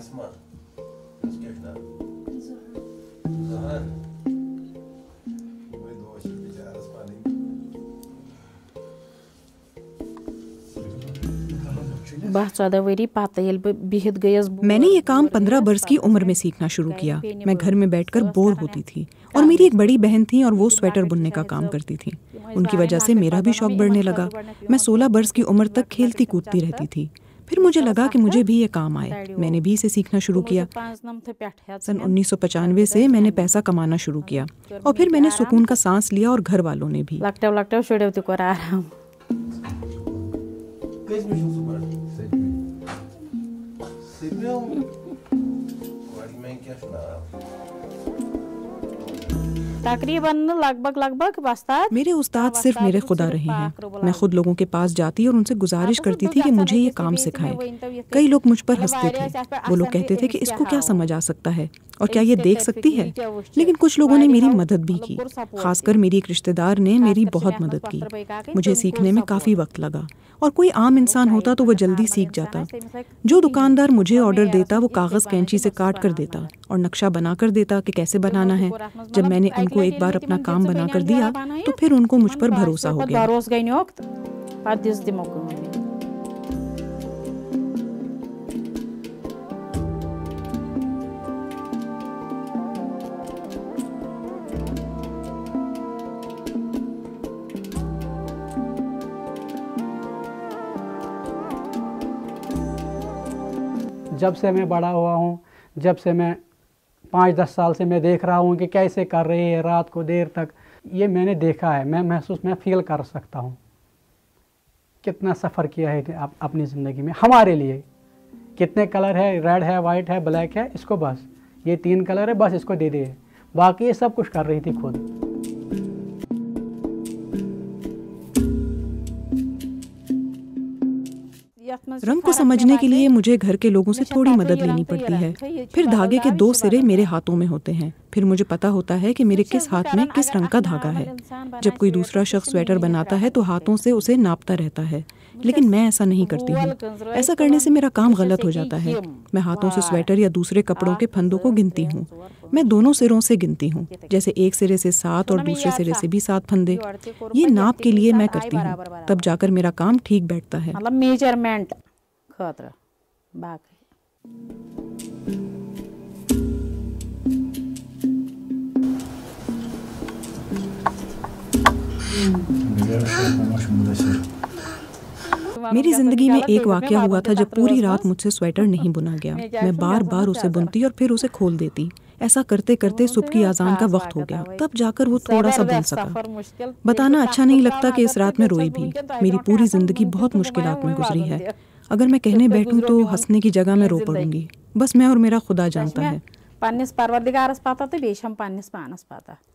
Asma. Das geht nicht. Zahar. मैंने ये काम 15 बरस की उम्र में सीखना शुरू किया। मैं घर में बैठकर बोर होती थी और मेरी एक बड़ी बहन थी और वो स्वेटर बुनने का काम करती थी। उनकी वजह से मेरा भी शौक बढ़ने लगा। मैं 16 बरस की उम्र तक खेलती कूदती रहती थी। फिर मुझे लगा कि मुझे भी ये काम आए। मैंने भी इसे सीखना शुरू किया। सन 1995 से मैंने पैसा कमाना शुरू किया और फिर मैंने सुकून का सांस लिया और घर वालों ने भी। मेरे उस्ताद सिर्फ मेरे खुदा रहे हैं। मैं खुद लोगों के पास जाती और उनसे गुजारिश करती थी कि मुझे ये काम सिखाएं। कई लोग मुझ पर हंसते थे। वो लोग कहते थे कि इसको क्या समझ आ सकता है और क्या ये देख सकती है। लेकिन कुछ लोगों ने मेरी मदद भी की। खासकर मेरी एक रिश्तेदार ने मेरी बहुत मदद की। मुझे सीखने में काफ़ी वक्त लगा और कोई आम इंसान होता तो वो जल्दी सीख जाता। जो दुकानदार मुझे ऑर्डर देता वो कागज़ कैंची से काट कर देता और नक्शा बना कर देता कि कैसे बनाना है। जब मैंने उनको एक बार अपना काम बना कर दिया तो फिर उनको मुझ पर भरोसा हो गया। जब से मैं बड़ा हुआ हूँ, जब से मैं 5-10 साल से मैं देख रहा हूँ कि कैसे कर रही है रात को देर तक, ये मैंने देखा है। मैं फील कर सकता हूँ कितना सफ़र किया है अपनी ज़िंदगी में हमारे लिए। कितने कलर है, रेड है, वाइट है, ब्लैक है, इसको बस ये 3 कलर है, बस इसको दे दे। बाकी ये सब कुछ कर रही थी खुद। रंग को समझने के लिए मुझे घर के लोगों से थोड़ी मदद लेनी पड़ती है। फिर धागे के 2 सिरे मेरे हाथों में होते हैं। फिर मुझे पता होता है कि मेरे किस हाथ में किस रंग का धागा है। जब कोई दूसरा शख्स स्वेटर बनाता है तो हाथों से उसे नापता रहता है, लेकिन मैं ऐसा नहीं करती हूँ। ऐसा करने से मेरा काम गलत हो जाता है। मैं हाथों से स्वेटर या दूसरे कपड़ों के फंदों को गिनती हूँ। मैं दोनों सिरों से गिनती हूँ, जैसे एक सिरे से 7 और दूसरे सिरे से भी 7 फंदे। ये नाप के लिए मैं करती हूँ, तब जाकर मेरा काम ठीक बैठता है। मेरी जिंदगी में एक वाकया हुआ था जब पूरी रात मुझसे स्वेटर नहीं बुना गया। मैं बार बार उसे बुनती और फिर उसे खोल देती। ऐसा करते करते सुबह की आज़ान का वक्त हो गया, तब जाकर वो थोड़ा सा बुन सका। बताना अच्छा नहीं लगता कि इस रात में रोई भी। मेरी पूरी जिंदगी बहुत मुश्किलात में गुजरी है। अगर मैं कहने बैठूं तो हंसने की जगह मैं रो पड़ूंगी। बस मैं और मेरा खुदा जानता है।